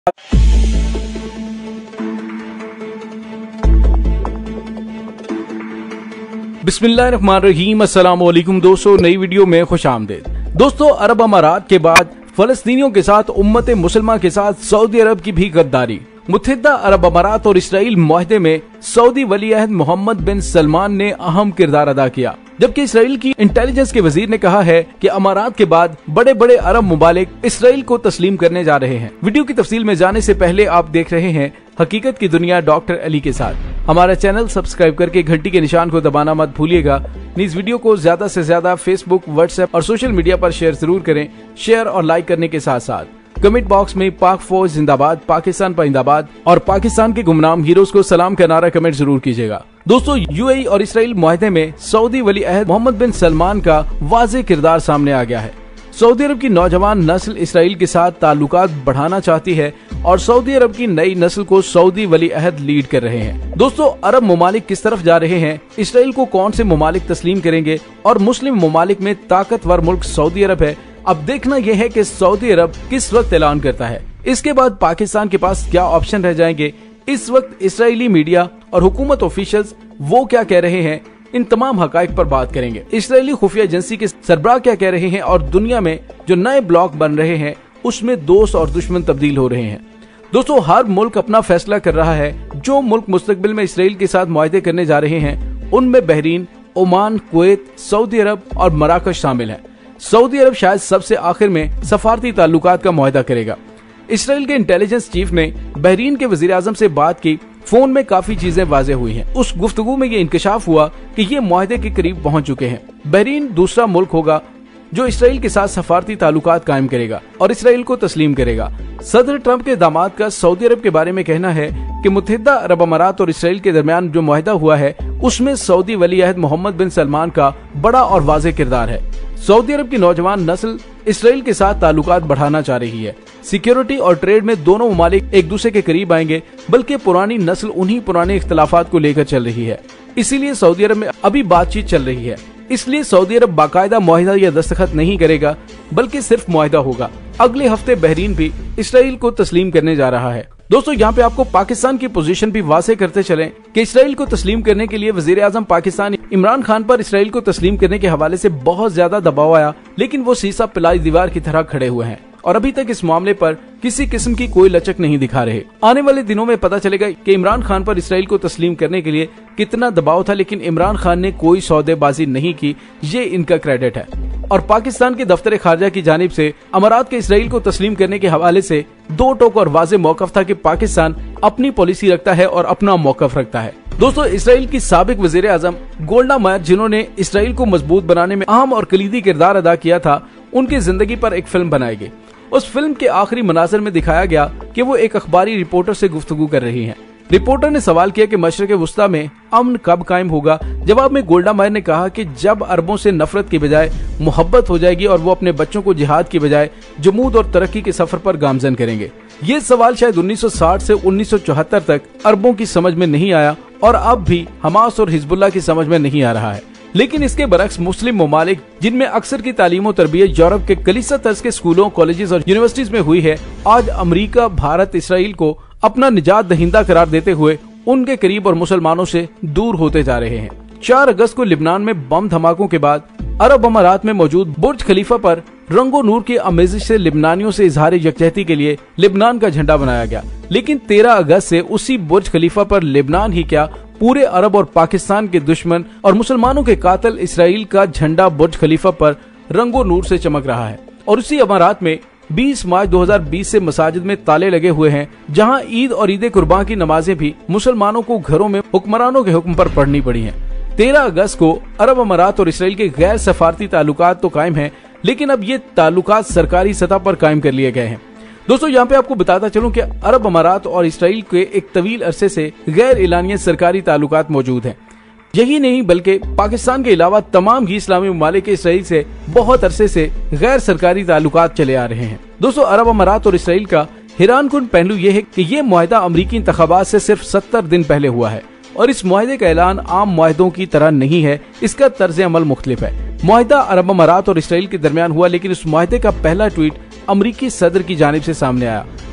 बिस्मिल्लाहिर्रहमानिर्रहीम। अस्सलाम वालेकुम दोस्तों, नई वीडियो में खुश आमदीद। दोस्तों, अरब अमारात के बाद फलस्तीनियों के साथ उम्मत मुसलमान के साथ सऊदी अरब की भी गद्दारी। मुत्तहिदा अरब अमारात और इसराइल मुआहदे में सऊदी वली अहद मोहम्मद बिन सलमान ने अहम किरदार अदा किया, जबकि इसराइल की इंटेलिजेंस के वजीर ने कहा है कि अमारात के बाद बड़े बड़े अरब मुमालिक इसराइल को तस्लीम करने जा रहे हैं। वीडियो की तफसील में जाने से पहले आप देख रहे हैं हकीकत की दुनिया डॉक्टर अली के साथ। हमारा चैनल सब्सक्राइब करके घंटी के निशान को दबाना मत भूलिएगा। इस वीडियो को ज्यादा से ज्यादा फेसबुक, व्हाट्सएप और सोशल मीडिया पर शेयर जरूर करें। शेयर और लाइक करने के साथ साथ कमेंट बॉक्स में पाक फौज जिंदाबाद, पाकिस्तान परिंदाबाद और पाकिस्तान के गुमनाम हीरोज को सलाम का नारा कमेंट जरूर कीजिएगा। दोस्तों, यूएई और इसराइल मुआहदे में सऊदी वली अहद मोहम्मद बिन सलमान का वाज़ेह किरदार सामने आ गया है। सऊदी अरब की नौजवान नस्ल इसराइल के साथ ताल्लुकात बढ़ाना चाहती है और सऊदी अरब की नई नस्ल को सऊदी वली अहद लीड कर रहे हैं। दोस्तों, अरब ममालिक किस तरफ जा रहे हैं, इसराइल को कौन से ममालिक तस्लीम करेंगे और मुस्लिम ममालिक में ताकतवर मुल्क सऊदी अरब है। अब देखना यह है कि सऊदी अरब किस वक्त ऐलान करता है। इसके बाद पाकिस्तान के पास क्या ऑप्शन रह जाएंगे। इस वक्त इसराइली मीडिया और हुकूमत ऑफिशियल्स वो क्या कह रहे हैं, इन तमाम हकाइक पर बात करेंगे। इसराइली खुफिया एजेंसी के सरबराह क्या कह रहे हैं और दुनिया में जो नए ब्लॉक बन रहे हैं उसमें दोस्त और दुश्मन तब्दील हो रहे हैं। दोस्तों, हर मुल्क अपना फैसला कर रहा है। जो मुल्क मुस्तकबिल में इसराइल के साथ मुआहदे करने जा रहे हैं उनमें Bahrain, Oman, Kuwait, Saudi Arabia और मराकश शामिल है। सऊदी अरब शायद सबसे आखिर में सफारती ताल्लुकात का मुआहदा करेगा। इसराइल के इंटेलिजेंस चीफ ने बहरीन के वजीर आजम से बात की। फोन में काफी चीजें वाज़ेह हुई हैं। उस गुफ्तगू में ये इंकशाफ हुआ कि ये मुआहदे के करीब पहुंच चुके हैं। बहरीन दूसरा मुल्क होगा जो इसराइल के साथ सफारती ताल्लुकात कायम करेगा और इसराइल को तस्लीम करेगा। सदर ट्रंप के दामाद का सऊदी अरब के बारे में कहना है कि मुत्तहिदा अरब अमारात और इसराइल के दरमियान जो मुआहदा हुआ है उसमें सऊदी वली अहद मोहम्मद बिन सलमान का बड़ा और वाज़ेह किरदार है। सऊदी अरब की नौजवान नस्ल इसराइल के साथ ताल्लुकात बढ़ाना चाह रही है। सिक्योरिटी और ट्रेड में दोनों ममालिक एक दूसरे के करीब आएंगे, बल्कि पुरानी नस्ल उन्हीं पुराने इख्तलाफात को लेकर चल रही है। इसीलिए सऊदी अरब में अभी बातचीत चल रही है। इसलिए सऊदी अरब बाकायदा मुआहदा या दस्तखत नहीं करेगा, बल्कि सिर्फ मुआहदा होगा। अगले हफ्ते बहरीन भी इसराइल को तस्लीम करने जा रहा है। दोस्तों, यहाँ पे आपको पाकिस्तान की पोजीशन भी वाज़ेह करते चलें कि इसराइल को तस्लीम करने के लिए वजीर आजम पाकिस्तान इमरान खान पर इसराइल को तस्लीम करने के हवाले से बहुत ज्यादा दबाव आया, लेकिन वो सीसा पिलाई दीवार की तरह खड़े हुए हैं और अभी तक इस मामले पर किसी किस्म की कोई लचक नहीं दिखा रहे। आने वाले दिनों में पता चलेगा कि इमरान खान पर इसराइल को तस्लीम करने के लिए कितना दबाव था, लेकिन इमरान खान ने कोई सौदेबाजी नहीं की। ये इनका क्रेडिट है। और पाकिस्तान के दफ्तर खारजा की जानिब से अमारात के इसराइल को तस्लीम करने के हवाले से दो टोक और वाज़ेह मौकफ था कि पाकिस्तान अपनी पॉलिसी रखता है और अपना मौकफ रखता है। दोस्तों, इसराइल की साबिक वजीर आजम गोल्डा मायर, जिन्होंने इसराइल को मजबूत बनाने में अहम और कलीदी किरदार अदा किया था, उनकी जिंदगी पर एक फिल्म बनाई गई। उस फिल्म के आखिरी मनाज़र में दिखाया गया कि वो एक अखबारी रिपोर्टर से गुफ्तगू कर रही हैं। रिपोर्टर ने सवाल किया कि मशरक़ वुस्ता में अमन कब कायम होगा। जवाब में गोल्डा मायर ने कहा कि जब अरबों से नफरत की बजाय मोहब्बत हो जाएगी और वो अपने बच्चों को जिहाद की बजाय जमूद और तरक्की के सफर पर गामजन करेंगे। ये सवाल शायद 1960 से 1974 तक अरबों की समझ में नहीं आया और अब भी हमास और हिजबुल्लाह की समझ में नहीं आ रहा है। लेकिन इसके बरक्स मुस्लिम ममालिक, जिनमें अक्सर की तालीम और तरबियत यूरोप के कलीसा तर्ज के स्कूलों, कॉलेजेस और यूनिवर्सिटीज में हुई है, आज अमेरिका, भारत, इसराइल को अपना निजात दहिंदा करार देते हुए उनके करीब और मुसलमानों से दूर होते जा रहे हैं। 4 अगस्त को लिबनान में बम धमाकों के बाद अरब अमारात में मौजूद बुर्ज खलीफा पर रंगो नूर की आमेजिश से लिबनानियों से इजहार यकजहती के लिए लिबनान का झंडा बनाया गया। लेकिन 13 अगस्त से उसी बुर्ज खलीफा पर लिबनान ही क्या, पूरे अरब और पाकिस्तान के दुश्मन और मुसलमानों के कातिल इसराइल का झंडा बुर्ज खलीफा पर रंगो नूर से चमक रहा है। और उसी अमारात में 20 मार्च 2020 से मसाजिद में ताले लगे हुए हैं, जहां ईद और ईद कुर्बान की नमाजें भी मुसलमानों को घरों में हुक्मरानों के हुक्म पर पढ़नी पड़ी हैं। 13 अगस्त को अरब अमारात और इसराइल के गैर सफारती ताल्लुकात तो कायम हैं, लेकिन अब ये ताल्लुकात सरकारी सतह पर कायम कर लिए गए हैं। दोस्तों, यहाँ पे आपको बताता चलूं कि अरब अमारात और इसराइल के एक तवील अरसे से गैर एलानिया सरकारी ताल्लुकात मौजूद हैं। यही नहीं बल्कि पाकिस्तान के अलावा तमाम ही इस्लामी ममालिक के इसराइल से बहुत अरसे से गैर सरकारी ताल्लुकात चले आ रहे हैं। दोस्तों, अरब अमारात और इसराइल का हैरानकुन पहलू ये है कि ये मुआहदा अमरीकी इंतखाबात से सिर्फ 70 दिन पहले हुआ है और इस मुआहदे का ऐलान आम मुआहदों की तरह नहीं है। इसका तर्ज अमल मुख्तलिफ है। मुआहदा अरब अमारात और इसराइल के दरमियान हुआ, लेकिन उस मुआहदे का पहला ट्वीट अमरीकी सदर की जानिब से सामने आया।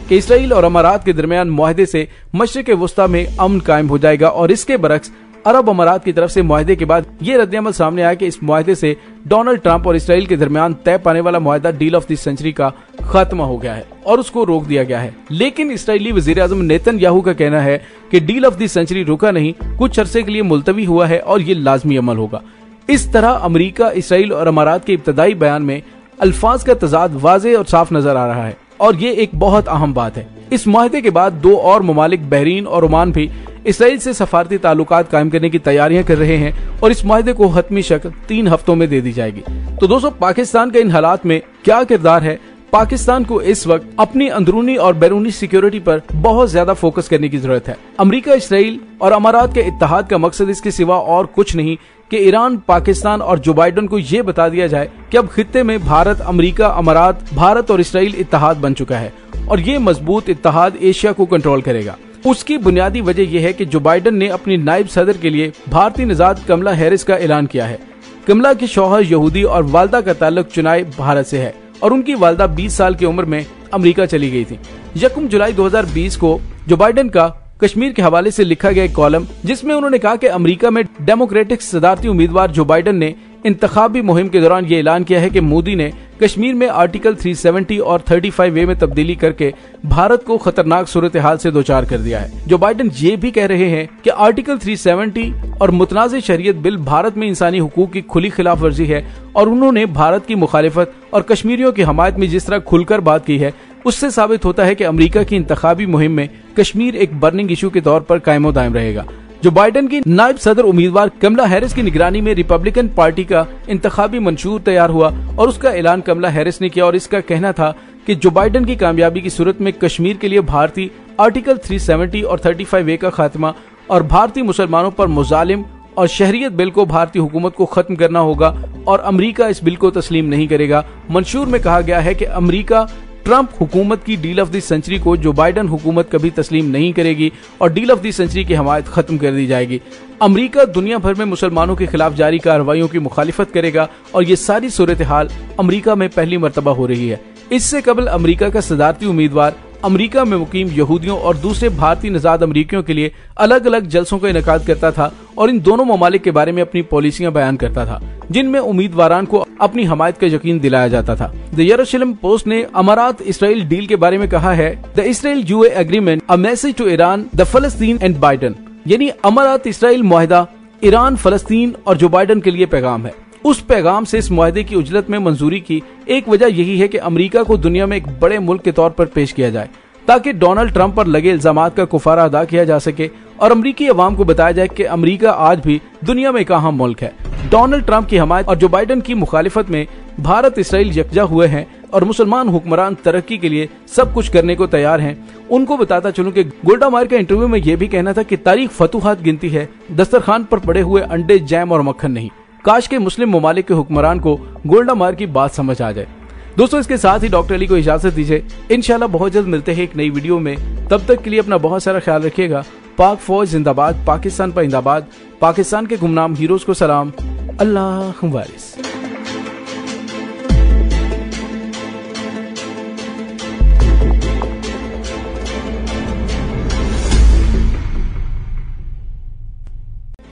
कि इसराइल और अमारात के दरमियान मुआहदे से मशरिक वस्ता में अमन कायम हो जाएगा और इसके बरक्स अरब अमारात की तरफ से मुआहदे के बाद ये रद्दअमल सामने आया कि इस मुआहदे से डोनाल्ड ट्रंप और इसराइल के दरमियान तय पाने वाला मुआहदा डील ऑफ द सेंचुरी का खात्मा हो गया है और उसको रोक दिया गया है। लेकिन इसराइली वजीर आजम नेतन्याहू का कहना है कि डील ऑफ द सेंचुरी रुका नहीं, कुछ अरसे के लिए मुलतवी हुआ है और ये लाजमी अमल होगा। इस तरह अमेरिका, इसराइल और अमारात के इब्तदाई बयान में अल्फाज का तजाद वाज़ेह और साफ नजर आ रहा है और ये एक बहुत अहम बात है। इस मुआहदे के बाद दो और ममालिक बहरीन और ओमान भी इसराइल से सफारती ताल्लुकात कायम करने की तैयारियां कर रहे हैं और इस मुआहदे को हतमी शक्ल 3 हफ्तों में दे दी जाएगी। तो दोस्तों, पाकिस्तान का इन हालात में क्या किरदार है? पाकिस्तान को इस वक्त अपनी अंदरूनी और बैरूनी सिक्योरिटी पर बहुत ज्यादा फोकस करने की जरूरत है। अमेरिका, इसराइल और अमारात के इत्तेहाद का मकसद इसके सिवा और कुछ नहीं कि ईरान, पाकिस्तान और जो बाइडन को ये बता दिया जाए कि अब खित्ते में भारत, अमेरिका, अमारात, भारत और इसराइल इत्तेहाद बन चुका है और ये मजबूत इत्तेहाद एशिया को कंट्रोल करेगा। उसकी बुनियादी वजह यह है कि जो बाइडन ने अपनी नायब सदर के लिए भारतीय निजात कमला हैरिस का ऐलान किया है। कमला के शौहर यहूदी और वालदा का ताल्लुक चुनाई भारत से है और उनकी वालदा 20 साल की उम्र में अमेरिका चली गई थी। 1 जुलाई 2020 को जो बाइडन का कश्मीर के हवाले से लिखा गया एक कॉलम, जिसमें उन्होंने कहा कि अमेरिका में डेमोक्रेटिक सदारती उम्मीदवार जो बाइडन ने इंतखाबी मुहिम के दौरान ये ऐलान किया है कि मोदी ने कश्मीर में आर्टिकल 370 और 35A में तब्दीली करके भारत को खतरनाक सूरत हाल से दोचार कर दिया है। जो बाइडन ये भी कह रहे हैं कि आर्टिकल 370 और मुतनाज़ शरीयत बिल भारत में इंसानी हुकूक की खुली खिलाफ वर्जी है और उन्होंने भारत की मुखालिफत और कश्मीरियों की हमायत में जिस तरह खुलकर बात की है, उससे साबित होता है कि अमेरिका की इंतखाबी मुहिम में कश्मीर एक बर्निंग इशू के तौर पर कायमो दायम रहेगा। जो बाइडन की नायब सदर उम्मीदवार कमला हैरिस की निगरानी में रिपब्लिकन पार्टी का इंतखाबी मंशूर तैयार हुआ और उसका ऐलान कमला हैरिस ने किया और इसका कहना था कि जो बाइडन की कामयाबी की सूरत में कश्मीर के लिए भारतीय आर्टिकल 370 और 35A का खात्मा और भारतीय मुसलमानों पर मुजालिम और शहरियत बिल को भारतीय हुकूमत को खत्म करना होगा और अमेरिका इस बिल को तस्लीम नहीं करेगा। मंशूर में कहा गया है कि अमेरिका ट्रंप हुकूमत की डील ऑफ द सेंचुरी को जो बाइडन हुकूमत कभी तस्लीम नहीं करेगी और डील ऑफ द सेंचुरी की हमायत खत्म कर दी जाएगी। अमेरिका दुनिया भर में मुसलमानों के खिलाफ जारी कार्रवाइयों की मुखालिफत करेगा और ये सारी सूरत हाल अमेरिका में पहली मरतबा हो रही है। इससे कबल अमेरिका का सदारती उम्मीदवार अमेरिका में मुकीम यहूदियों और दूसरे भारतीय नजाद अमरीकियों के लिए अलग अलग जलसों का इनेकाद करता था और इन दोनों ममालिक के बारे में अपनी पॉलिसियां बयान करता था, जिनमें उम्मीदवारान को अपनी हमायत का यकीन दिलाया जाता था। द यरूशलेम पोस्ट ने अमारात इसराइल डील के बारे में कहा है, the Israel UA agreement a message to Iran, the Palestine and Biden, यानी अमारात इसराइल मुआहदा ईरान, फलस्तीन और जो बाइडन के लिए पैगाम है। उस पैगाम से इस मुआहदे की उजलत में मंजूरी की एक वजह यही है कि अमेरिका को दुनिया में एक बड़े मुल्क के तौर पर पेश किया जाए ताकि डोनाल्ड ट्रंप पर लगे इल्जामात का कुफारा अदा किया जा सके और अमरीकी अवाम को बताया जाए कि अमेरिका आज भी दुनिया में एक अहम मुल्क है। डोनाल्ड ट्रंप की हमायत और जो बाइडन की मुखालिफत में भारत इसराइल यकजा हुए हैं और मुसलमान हुक्मरान तरक्की के लिए सब कुछ करने को तैयार हैं। उनको बताता चलूं कि गोल्डा मायर का इंटरव्यू में यह भी कहना था कि तारीख फतूहात गिनती है, दस्तरखान पर पड़े हुए अंडे, जैम और मक्खन नहीं। काश के मुस्लिम ममालिक के हुक्मरान को गोल्डा मायर की बात समझ आ जाए। दोस्तों, इसके साथ ही डॉक्टर अली को इजाजत दीजिए। इंशाल्लाह बहुत जल्द मिलते हैं एक नई वीडियो में। तब तक के लिए अपना बहुत सारा ख्याल रखिएगा। पाक फौज जिंदाबाद, पाकिस्तान पर जिंदाबाद, पाकिस्तान के गुमनाम हीरोज को सलाम। अल्लाह वारिस।